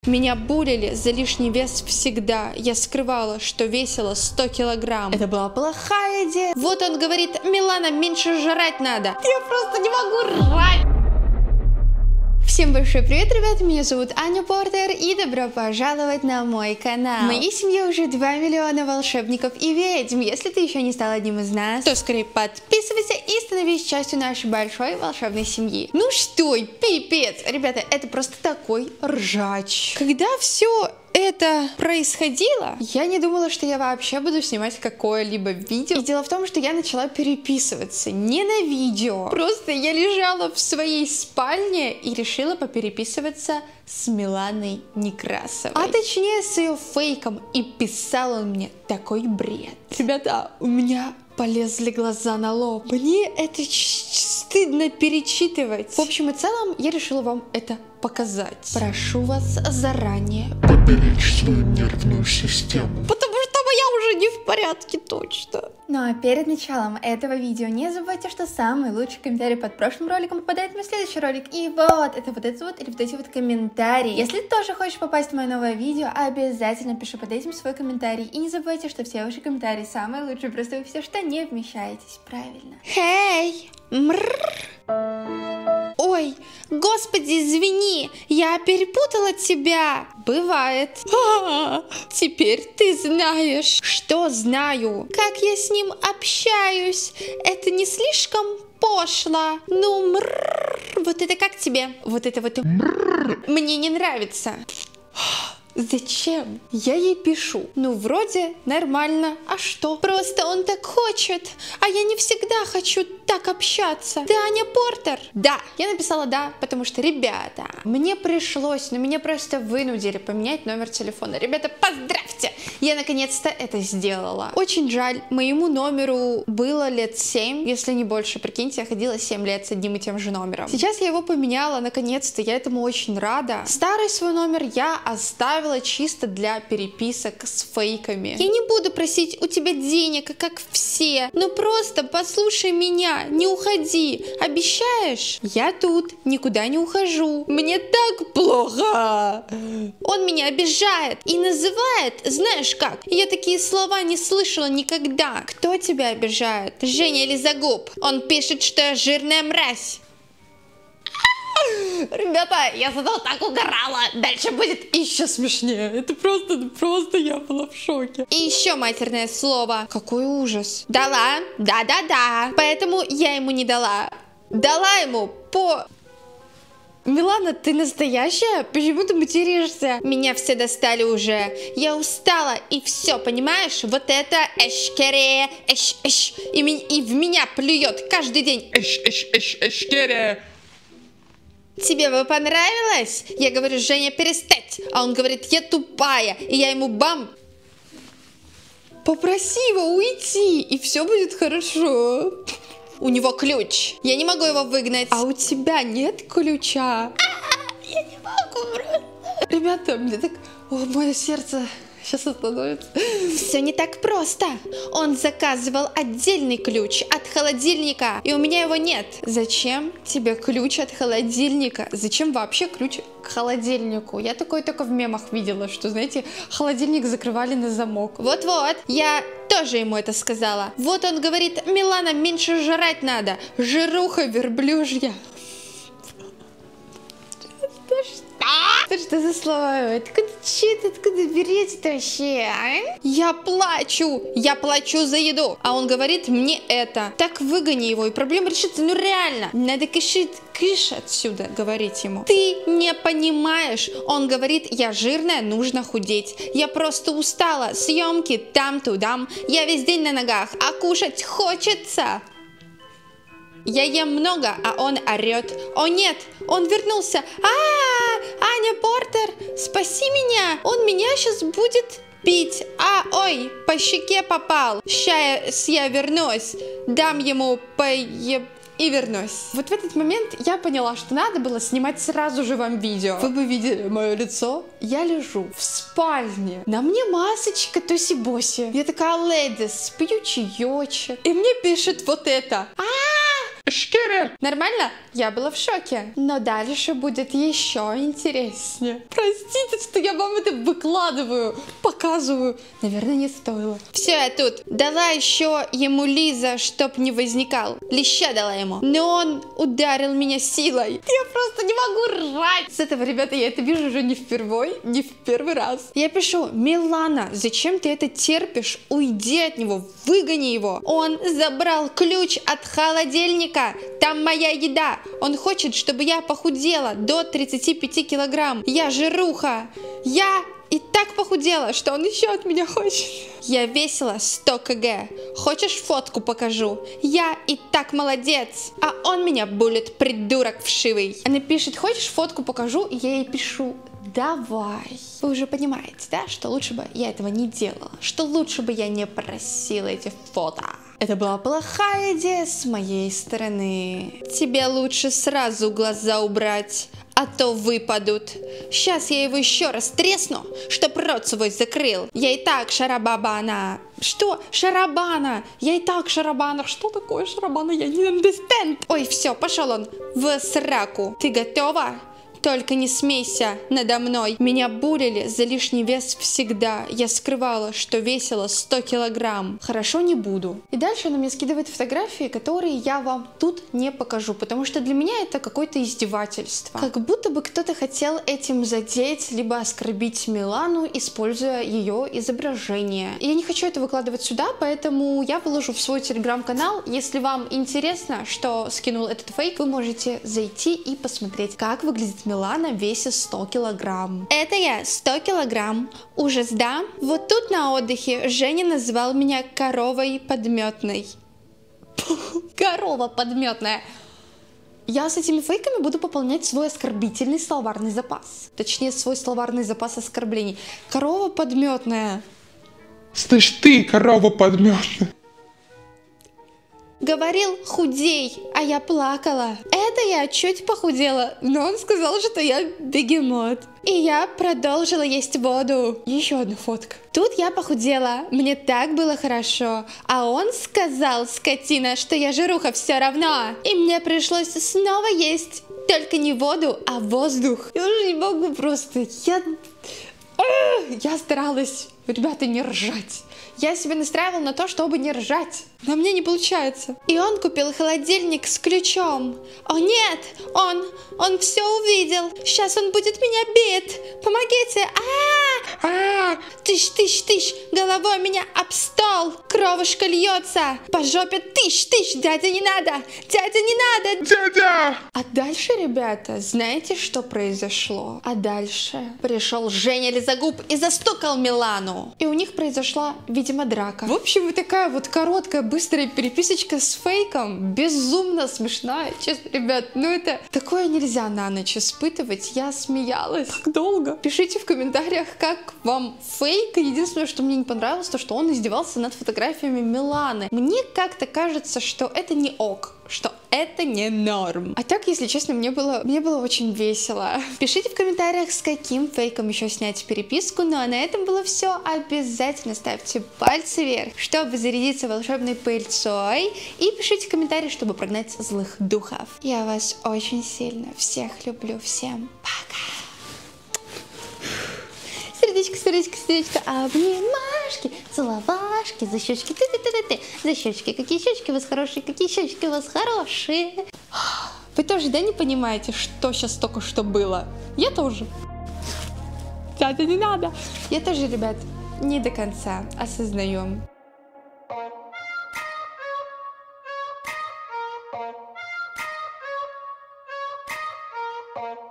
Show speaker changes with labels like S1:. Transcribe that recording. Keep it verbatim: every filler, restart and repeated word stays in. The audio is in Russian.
S1: Меня булили за лишний вес всегда. Я скрывала, что весила сто килограмм. Это была плохая идея. Вот он говорит: Милана, меньше жрать надо. Я просто не могу рать. Всем большой привет, ребят, меня зовут Аня Портер и добро пожаловать на мой канал. В моей семье уже два миллиона волшебников и ведьм. Если ты еще не стал одним из нас, то скорее подписывайся и становись частью нашей большой волшебной семьи. Ну что, пипец, ребята, это просто такой ржач. Когда все это происходило, я не думала, что я вообще буду снимать какое-либо видео. И дело в том, что я начала переписываться не на видео. Просто я лежала в своей спальне и решила попереписываться с Миланой Некрасовой. А точнее с ее фейком. И писал он мне такой бред. Ребята, у меня полезли глаза на лоб. Мне это стыдно перечитывать. В общем и целом, я решила вам это показать. Прошу вас заранее поберечь свою нервную систему, потому что моя уже не в порядке точно.
S2: Ну а перед началом этого видео не забывайте, что самый лучший комментарий под прошлым роликом попадает в мой следующий ролик. И вот, это вот это вот, или вот эти вот комментарии. Если ты тоже хочешь попасть в мое новое видео, обязательно пиши под этим свой комментарий. И не забывайте, что все ваши комментарии самые лучшие, просто вы все что не вмещаетесь, правильно.
S1: Хей! Ой, господи, извини, я перепутала тебя. Бывает. А, теперь ты знаешь. Что знаю? Как я с ним общаюсь. Это не слишком пошло. Ну, мрррр. Вот это как тебе? Вот это вот мрррр. Мне не нравится. Зачем? Я ей пишу. Ну, вроде нормально. А что? Просто он так хочет. А я не всегда хочу так общаться. Ты Аня Портер? Да. Я написала да, потому что, ребята, мне пришлось, но меня просто вынудили поменять номер телефона. Ребята, поздравьте! Я наконец-то это сделала. Очень жаль. Моему номеру было лет семь, если не больше. Прикиньте, я ходила семь лет с одним и тем же номером. Сейчас я его поменяла, наконец-то. Я этому очень рада. Старый свой номер я оставила чисто для переписок с фейками. Я не буду просить у тебя денег, как все. Ну просто послушай меня, не уходи. Обещаешь? Я тут, никуда не ухожу. Мне так плохо. Он меня обижает и называет, знаешь как? Я такие слова не слышала никогда. Кто тебя обижает? Женя Лизагуб. Он пишет, что я жирная мразь. Ребята, я зато так угорала. Дальше будет еще смешнее. Это просто, просто я была в шоке. И еще матерное слово. Какой ужас. Дала? Да-да-да. Поэтому я ему не дала. Дала ему по... Милана, ты настоящая? Почему ты материшься? Меня все достали уже. Я устала, и все, понимаешь? Вот это эшкере, эш, эш. И, ми... и в меня плюет каждый день. Эш, эш, эш, эшкере. Тебе бы понравилось? Я говорю: Женя, перестать. А он говорит: я тупая. И я ему бам. Попроси его уйти, и все будет хорошо. У него ключ. Я не могу его выгнать. А у тебя нет ключа? Я не могу просто. Ребята, мне так... О, мое сердце сейчас остановится. Все не так просто. Он заказывал отдельный ключ от холодильника, и у меня его нет. Зачем тебе ключ от холодильника? Зачем вообще ключ к холодильнику? Я такое только в мемах видела, что, знаете, холодильник закрывали на замок. Вот-вот, я тоже ему это сказала. Вот он говорит: Милана, меньше жрать надо. Жируха верблюжья. Что? Что за слова? Откуда че-то, откуда берете-то вообще, а? Я плачу, я плачу за еду. А он говорит мне это. Так выгони его, и проблема решится. Ну реально, надо кишить, кыш отсюда, говорить ему. Ты не понимаешь. Он говорит: я жирная, нужно худеть. Я просто устала. Съемки там-тудам. Я весь день на ногах, а кушать хочется. Я ем много, а он орет. О нет, он вернулся. А, Аня Портер, спаси меня. Он меня сейчас будет пить. А, ой, по щеке попал. Сейчас я вернусь. Дам ему поеб... и вернусь. Вот в этот момент я поняла, что надо было снимать сразу же вам видео. Вы бы видели мое лицо. Я лежу в спальне. На мне масочка тоси-боси. Я такая: ледис, пью чаечек. И мне пишет вот это. А,
S3: Шкерер.
S1: Нормально? Я была в шоке. Но дальше будет еще интереснее. Простите, что я вам это выкладываю, показываю. Наверное, не стоило. Все, я тут. Дала еще ему Лиза, чтоб не возникал. Леща дала ему. Но он ударил меня силой. Я просто не могу ржать. С этого, ребята, я это вижу уже не впервой, не в первый раз. Я пишу: Милана, зачем ты это терпишь? Уйди от него, выгони его. Он забрал ключ от холодильника. Там моя еда. Он хочет, чтобы я похудела до тридцати пяти килограмм. Я жируха. Я и так похудела, что он еще от меня хочет. Я весила сто килограмм. Хочешь, фотку покажу? Я и так молодец. А он меня булит, придурок вшивый. Она пишет: хочешь, фотку покажу? И я ей пишу: давай. Вы уже понимаете, да, что лучше бы я этого не делала, что лучше бы я не просила эти фото. Это была плохая идея с моей стороны. Тебе лучше сразу глаза убрать, а то выпадут. Сейчас я его еще раз тресну, чтоб рот свой закрыл. Я и так шарабабана. Что? Шарабана. Я и так шарабана. Что такое шарабана? Я не understand. Ой, все, пошел он в сраку. Ты готова? Только не смейся надо мной. Меня булили за лишний вес всегда. Я скрывала, что весила сто килограмм. Хорошо, не буду. И дальше она мне скидывает фотографии, которые я вам тут не покажу, потому что для меня это какое-то издевательство. Как будто бы кто-то хотел этим задеть, либо оскорбить Милану, используя ее изображение. И я не хочу это выкладывать сюда, поэтому я выложу в свой телеграм-канал. Если вам интересно, что скинул этот фейк, вы можете зайти и посмотреть, как выглядит Милана в весе сто килограмм. Это я, сто килограмм. Ужас, да? Вот тут на отдыхе Женя назвал меня коровой подметной. Корова подметная. Я с этими фейками буду пополнять свой оскорбительный словарный запас. Точнее, свой словарный запас оскорблений. Корова подметная.
S3: Слышь ты, корова подметная.
S1: Говорил: худей, а я плакала. Это я чуть похудела, но он сказал, что я бегемот. И я продолжила есть воду. Еще одна фотка. Тут я похудела, мне так было хорошо. А он сказал, скотина, что я жируха все равно. И мне пришлось снова есть. Только не воду, а воздух. Я уже не могу просто. Я... Я старалась, ребята, не ржать. Я себя настраивала на то, чтобы не ржать. Но мне не получается. И он купил холодильник с ключом. О нет, он, он все увидел. Сейчас он будет меня бить. Помогите. А, -а, -а! Тыщ, тыщ, тыщ. Головой меня об стол. Кровушка льется. По жопе тыщ, тыщ. Дядя, не надо. Дядя, не надо.
S3: Дядя!
S1: А дальше, ребята, знаете, что произошло? А дальше пришел Женя Лизагуб и застукал Милану. И у них произошла, видимо, драка. В общем, вот такая вот короткая, быстрая переписочка с фейком. Безумно смешная. Честно, ребят, ну это такое нельзя на ночь испытывать. Я смеялась так долго. Пишите в комментариях, как вам фейк. Единственное, что мне не понравилось, то, что он издевался над фотографиями Миланы. Мне как-то кажется, что это не ок, что это не норм. А так, если честно, мне было, мне было очень весело. Пишите в комментариях, с каким фейком еще снять переписку. Ну а на этом было все. Обязательно ставьте пальцы вверх, чтобы зарядиться волшебной пыльцой. И пишите комментарии, чтобы прогнать злых духов. Я вас очень сильно всех люблю. Всем пока. Сердечко, сердечко, сердечко, обнимашки, целовашки, за щечки, ты ты ты ты ты за щечки, какие щечки у вас хорошие, какие щечки у вас хорошие. Вы тоже, да, не понимаете, что сейчас только что было? Я тоже. Дядя, не надо. Я тоже, ребят, не до конца осознаю.
S3: Bye.